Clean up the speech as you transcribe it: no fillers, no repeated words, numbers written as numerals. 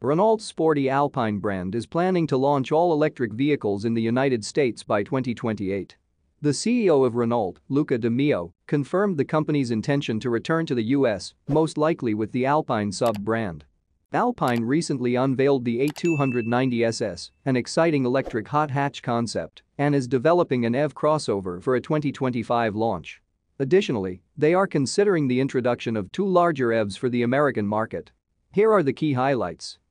Renault's sporty Alpine brand is planning to launch all-electric vehicles in the United States by 2028. The CEO of Renault, Luca, confirmed the company's intention to return to the US, most likely with the Alpine sub-brand. Alpine recently unveiled the A290SS, an exciting electric hot hatch concept, and is developing an EV crossover for a 2025 launch. Additionally, they are considering the introduction of two larger EVs for the American market. Here are the key highlights.